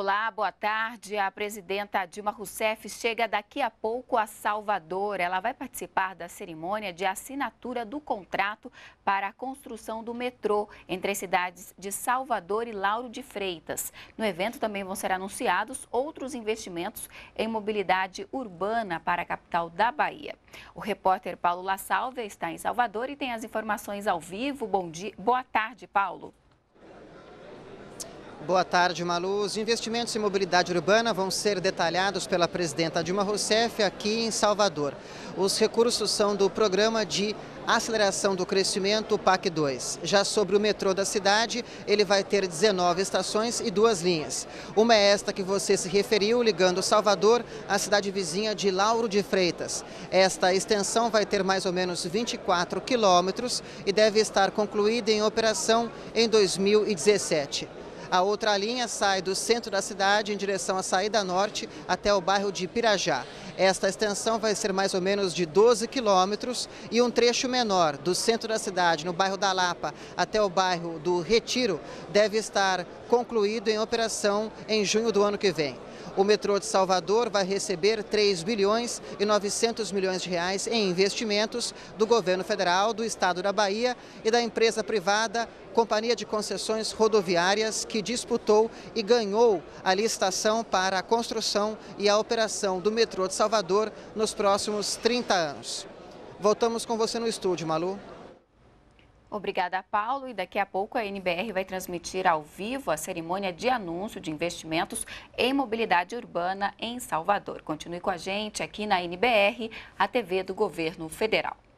Olá, boa tarde. A presidenta Dilma Rousseff chega daqui a pouco a Salvador. Ela vai participar da cerimônia de assinatura do contrato para a construção do metrô entre as cidades de Salvador e Lauro de Freitas. No evento também vão ser anunciados outros investimentos em mobilidade urbana para a capital da Bahia. O repórter Paulo La Sálvia está em Salvador e tem as informações ao vivo. Bom dia, boa tarde, Paulo. Boa tarde, Malu. Os investimentos em mobilidade urbana vão ser detalhados pela presidenta Dilma Rousseff aqui em Salvador. Os recursos são do Programa de Aceleração do Crescimento, PAC 2. Já sobre o metrô da cidade, ele vai ter 19 estações e 2 linhas. Uma é esta que você se referiu, ligando Salvador à cidade vizinha de Lauro de Freitas. Esta extensão vai ter mais ou menos 24 quilômetros e deve estar concluída em operação em 2017. A outra linha sai do centro da cidade em direção à saída norte até o bairro de Pirajá. Esta extensão vai ser mais ou menos de 12 quilômetros e um trecho menor do centro da cidade, no bairro da Lapa, até o bairro do Retiro, deve estar concluído em operação em junho do ano que vem. O metrô de Salvador vai receber 3 bilhões e 900 milhões de reais em investimentos do governo federal, do estado da Bahia e da empresa privada Companhia de Concessões Rodoviárias, que disputou e ganhou a licitação para a construção e a operação do metrô de Salvador nos próximos 30 anos. Voltamos com você no estúdio, Malu. Obrigada, Paulo. E daqui a pouco a NBR vai transmitir ao vivo a cerimônia de anúncio de investimentos em mobilidade urbana em Salvador. Continue com a gente aqui na NBR, a TV do Governo Federal.